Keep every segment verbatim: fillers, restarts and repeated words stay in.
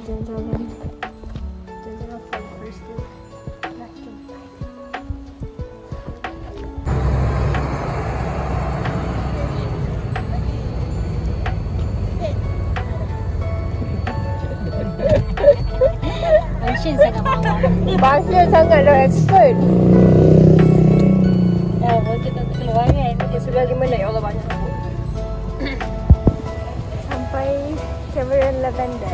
jalan-jalan. Jalan-jalan for the first day. Function sangat bawah. Function sangat dah expert. Oh, boleh tak keluar kan? Dia sudah gimana ya Allah banyak. Sampai Cameron Lavender.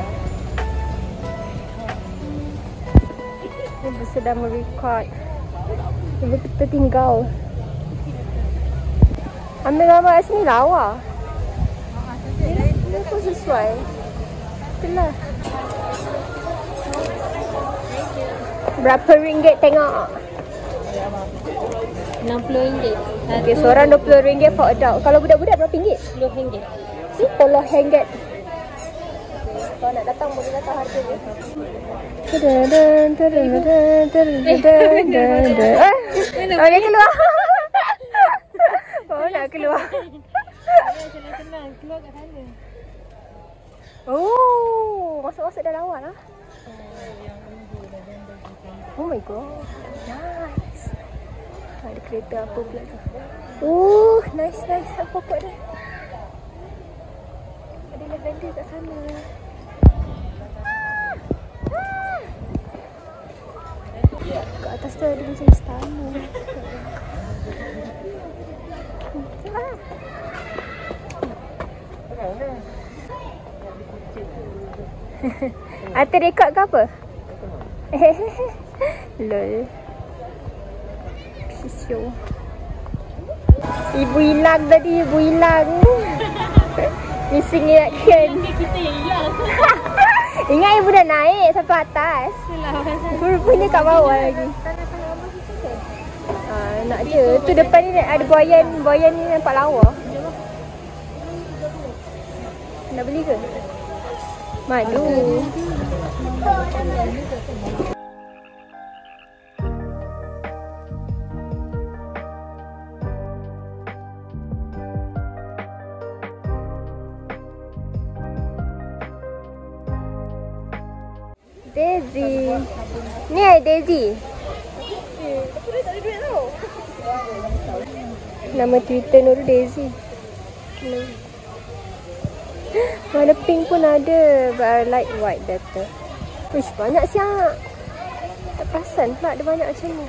Ibu sedang merecord. Ibu kita tinggal. Ambil gambar kat sini lawa. Dia pun sesuai. Itulah. Berapa ringgit tengok? enam puluh ringgit. Okay, seorang dua puluh ringgit for adult. Kalau budak-budak berapa ringgit? sepuluh ringgit. sepuluh ringgit. Kalau nak datang boleh datang harga dia. Tadadun, tadadun, tadadun, tadadun. Oh, dia keluar. Oh, nak keluar. Tenang-tenang, keluar kat sana. Oh, masuk-masuk dah lawa lah. Oh my god. Nice. Ada kereta apa pula tu. Oh, nice nice. Apa pokok dia? Ada lavender kat sana. Kat atas tu ada macam istana. Ate rekod ke apa? Lol. Pisau. Ibu hilang tadi, ibu hilang. Missing in action. Kita yang hilang. Ingat ibu dah naik sampai atas. Rupanya kat bawah lagi. Ah, nak je. Tu depan ni ada buayan, buayan ni nampak lawa. Nak beli ke? Madu. Daisy. Ni ada Daisy. Tapi dia tak ada duit tau. Nama Twitter Nur Daisy. Warna pink pun ada. But I like white better. Uish, banyak siap. Tak perasan pula ada banyak macam ni.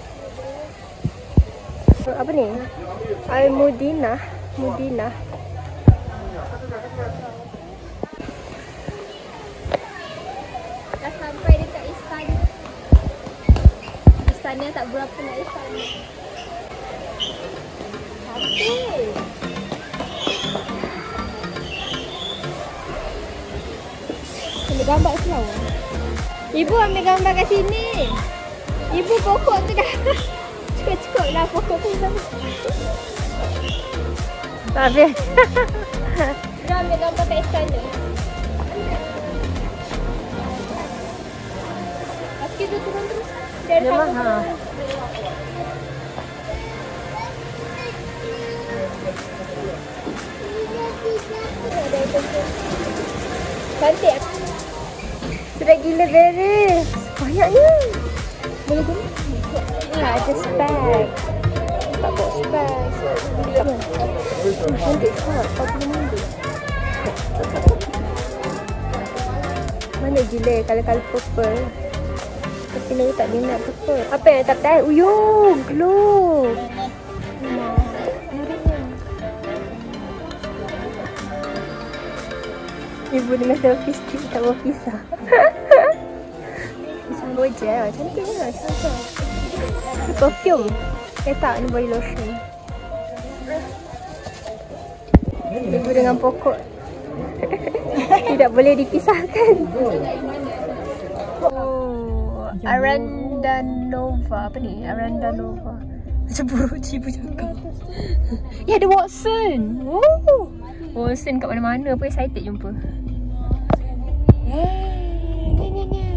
Apa ni? Al-Mudinah. Mudinah. Dah sampai dekat istana. Istana tak berapa nak istana. Habis. Ambil gambar selalu. Ibu ambil gambar kat sini. Ibu pokok tu dah cukup-cukup lah pokok tu. Habis. Dia ambil gambar kat istana. Meski tu turun terus. Dia mahal. Cantik. Sudah gila beres. Banyaknya. Boleh guna? Tak ada spek. Tak bawa spek. Cantik sangat. empat puluh ringgit. Mana gila kalau-kalau purple. Tapi Nuri tak minat purple. Apa yang tak tahu? Uyuh, glow. Ibu dengan selfie stick tak bawa pisah. Macam gojek. Cantik lah. Cantik. Ini perfume. Eh tak, ni body lotion. Ibu dengan pokok. Tidak boleh dipisahkan. Oh, Arandanova. Apa ni? Arandanova. Macam buruk ibu cakap. Ya, ada Watson. Oh. Watson kat mana-mana. Apa excited jumpa. Eh, ni ni ni.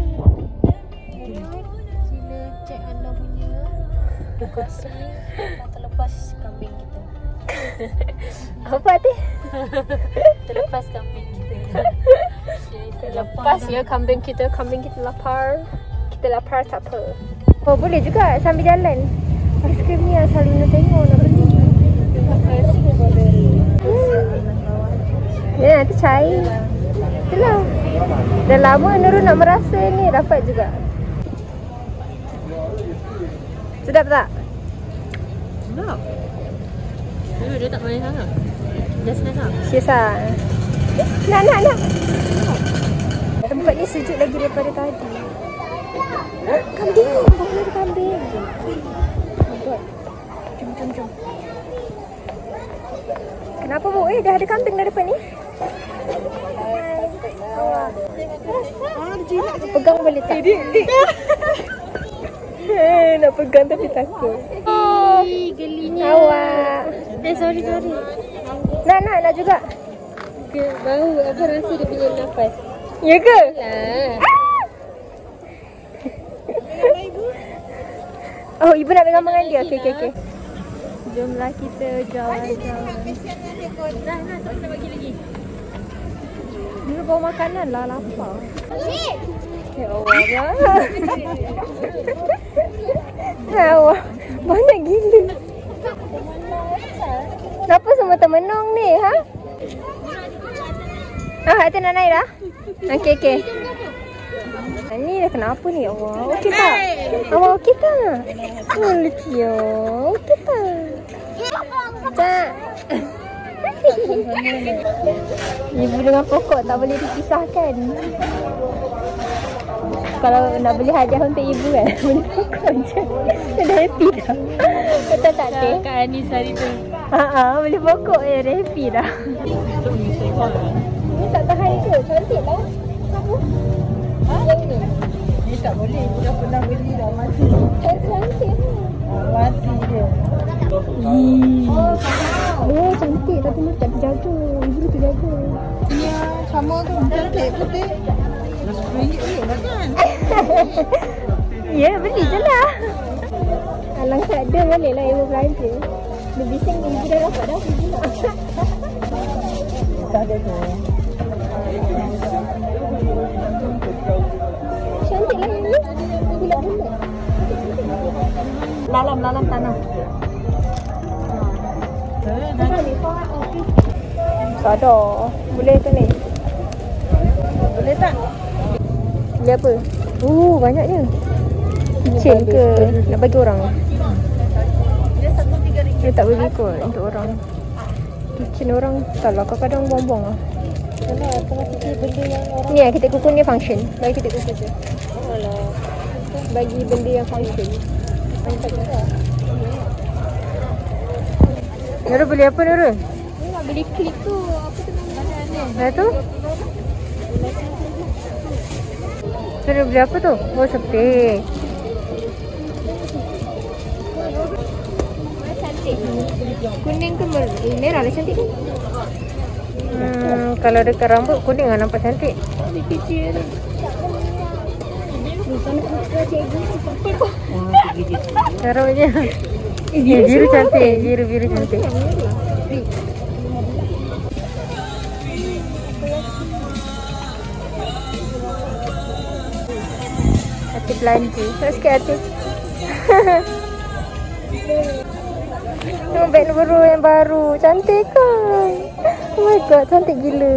Sila check anda punya lokasi terlepas kambing kita. Apa tu? Terlepas kambing kita. Lepas ya kambing kita, kambing kita lapar. Kita lapar tak apa. Oh boleh juga sambil jalan. Aiskrim ni yang selalu nak tengok nak beli. Aiskrim boleh. Ya nanti cair. Itulah. Dah lama Nurul nak merasa ni, dapat juga. Sedap tak? Sedap. Dia, dia tak manis sangat. Just nice lah. Siasa. Nak, nak, nak. Tempat ni sejuk lagi daripada tadi. Kambing. Baru ada kambing. Jom, jom, jom. Kenapa bu? Eh, dah ada kambing dah depan ni. Pegang boleh tak? Eh, nak pegang tapi takut. Oh, gelinya. Awak. Eh, sorry, sorry. Nak, nak, nak juga. Ke, bau apa rasa dia punya nafas. Ya ke? Lah. Oh, ibu nak pegang dengan dia. Okey, okey, okey. Jomlah kita jalan-jalan. Dah, dah, tak nak bagi lagi. Dia bawa makanan lah, lapar. Ya Allah. Awak banyak gila. Kenapa semua termenung ni, ha? Ah, hati nak naik dah? Okey, okey. Ni dah kenapa ni, Allah? Okey tak? Awak okey tak? Oh, lucu ya. Okey tak? Tak. Ibu dengan pokok tak boleh dipisahkan. Kalau nak beli hadiah untuk ibu kan, beli pokok je. Dia dah happy dah. Betul tak, Teh? Kak Anis hari tu. Haa, beli pokok je dah happy dah. Ni tak tahan ke? Cantik lah. Apa? Ha? Yang ni? Ni tak boleh, aku dah pernah beli dah, mati. Cantik lah. Mati dia. Oh, oh, cantik tapi macam terjaga. Ibu tu jaga. Ini sama tu, cantik putih. Dah sepuluh ringgit dulu lah kan? Ya, beli je lah. Alang tak ada, boleh lah ibu belanja. Dia bising ni, ibu dah dapat dah. Tak ada tu. Cantik lah ini. Bulat-bulat. Lalam-lalam tanah. Sadar. Boleh ke ni? Boleh tak? Beli apa? Oh, banyaknya. Kitchen ke? Nak bagi orang? Dia satu tiga ringgit. Dia tak bagi kot untuk orang. Kitchen orang. Tak lah, kadang-kadang buang-buang lah. Kenapa? Tengah fikir benda yang orang. Ni lah, ketik kuku ni function. Bagi ketik kuku je. Alah. Bagi benda yang function. Nampak juga. Nurul beli apa Nurul? Ni nak beli klip tu. Apa tu nama ni? Dah tu? Nurul beli apa tu? Oh, sepik. Cantik. Kuning ke mer- eh, merah lah cantik kan? Hmm, kalau dekat rambut kuning lah nampak cantik. Dia kecil tu. Taruh je. Eh, biru, biru cantik. Biru-biru cantik. Hati belanja. Tak sikit hati. Tengok beg Nurul yang baru. Cantik kan? Oh my god, cantik gila.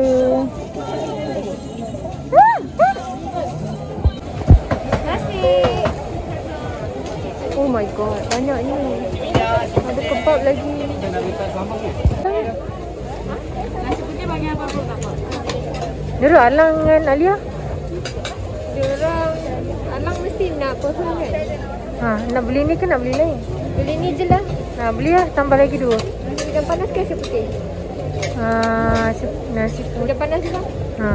Oh my god, banyaknya. Ada kebab lagi. Nasi putih bagi apa pun tak apa. Nurul, Alang dengan Alia? Diorang Alang mesti nak perhun kan? Ha, nak beli ni ke nak beli lain? Beli ni je lah. Ha, beli lah, tambah lagi dua. Ikan panas ke nasi putih? Ha, nasi putih. Ikan panas juga. Ha.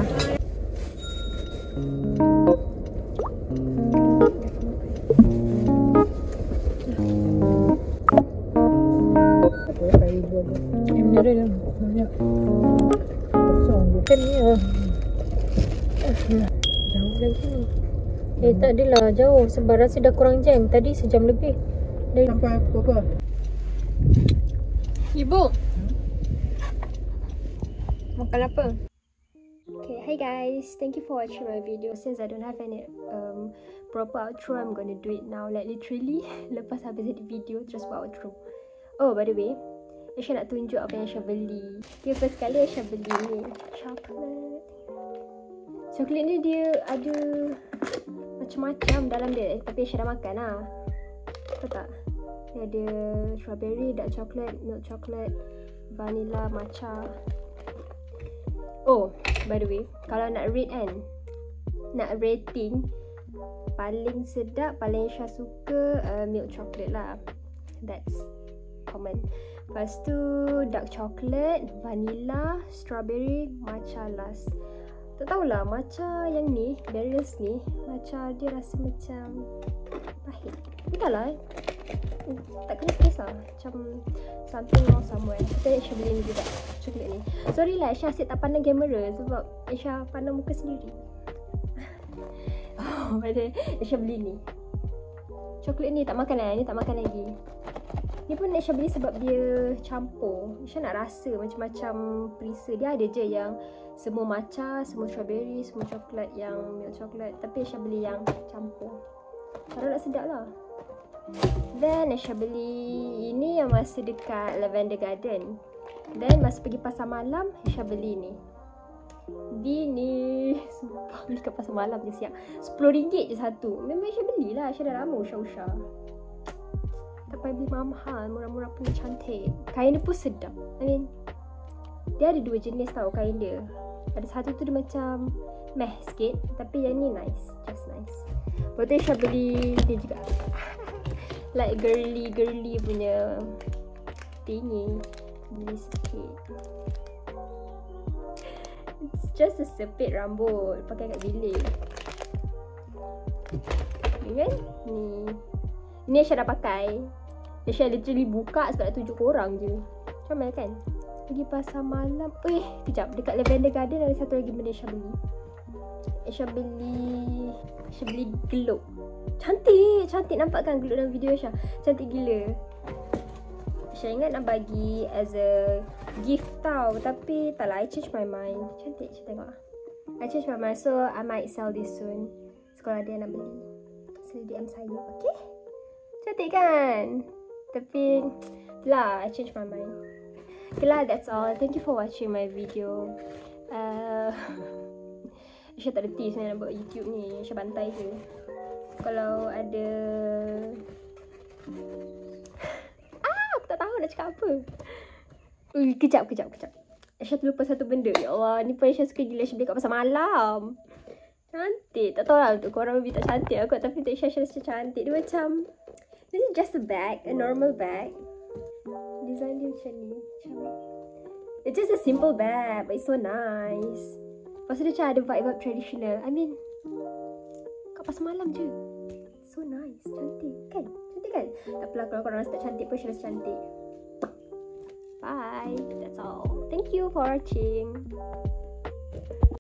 Ini dia banyak. Kosong je kan ni lah. Jauh lagi. Eh tak adalah jauh sebab rasa dah kurang jam. Tadi sejam lebih. Dari... Sampai pukul apa? Ibu. Makan apa? Okay, Hey guys, thank you for watching my video. Since I don't have any um, proper outro, I'm gonna do it now. Like literally, lepas habis edit video, terus buat outro. Oh, by the way, Aisyah nak tunjuk apa yang Aisyah beli. Okay, first kali Aisyah beli ni coklat. Coklat ni dia ada macam-macam dalam dia, tapi Aisyah dah makan lah. Tahu tak? Dia ada strawberry, dark chocolate, milk chocolate, vanilla, matcha. Oh, by the way, kalau nak rate kan, nak rating, paling sedap, paling Aisyah suka uh, milk chocolate lah. That's common. Lepas tu dark chocolate, vanilla, strawberry, matcha last. Tak tahulah, matcha yang ni, berries ni, matcha dia rasa macam pahit. Entahlah eh. Tak kena kisah. Macam something wrong somewhere. Kita Aisyah beli ni juga, coklat ni. Sorry lah Aisyah asyik tak pandang kamera sebab Aisyah pandang muka sendiri. Oh, pada Aisyah beli ni. Coklat ni tak makan lah, ni tak makan lagi. Ni pun Aisyah beli sebab dia campur. Aisyah nak rasa macam-macam perisa. Dia ada je yang semua matcha, semua strawberry, semua coklat, yang milk coklat. Tapi Aisyah beli yang campur. Kalau nak sedap lah. Then Aisyah beli ini yang masa dekat Lavender Garden. Then masa pergi pasar malam, Aisyah beli ni. Di ni sumpah beli kat pasar malam je siap. sepuluh ringgit je satu. Memang Aisyah belilah. Aisyah dah lama usah-usah. Tak payah beli mahal, murah-murah punya cantik. Kain dia pun sedap. I mean, dia ada dua jenis tau kain dia. Ada satu tu dia macam meh sikit, tapi yang ni nice, just nice. Lepas tu Aisyah beli dia juga. Like girly girly punya thingy. Beli sikit. It's just a sepit rambut pakai kat bilik. Ni kan? Ni Ni Aisyah dah pakai. Aisyah literally buka sebab nak tunjuk korang je. Comel kan? Pergi pasar malam. Eh, kejap. Dekat Lavender Garden ada satu lagi benda Aisyah beli. Aisyah beli Aisyah beli globe. Cantik, cantik nampak kan globe dalam video Aisyah. Cantik gila. Aisyah ingat nak bagi as a gift tau, tapi tak lah, I change my mind. Cantik, Aisyah tengok. I change my mind, so I might sell this soon. Sekolah dia nak beli, sila D M saya, okay? Cantik kan? Tapi lah, I change my mind. Okay lah, that's all. Thank you for watching my video. uh, Aisyah tak reti sebenarnya nak buat YouTube ni. Aisyah bantai je. Kalau ada ah, aku tak tahu nak cakap apa. Ui, kejap, kejap, kejap. Aisyah terlupa satu benda. Ya Allah, ni pun Aisyah suka gila Aisyah beli kat pasar malam. Cantik. Tak tahu lah untuk korang maybe tak cantik aku, tapi untuk Aisyah, Aisyah rasa cantik. Dia macam, this is just a bag, a normal bag. Design dia macam ni. Macam, it's just a simple bag, but it's so nice. Lepas tu dia macam ada vibe-vibe traditional. I mean, kat pasar malam je. So nice. Cantik kan? Cantik kan? Tak apalah, kalau korang rasa tak cantik pun Aisyah rasa cantik. Bye. That's all. Thank you for watching.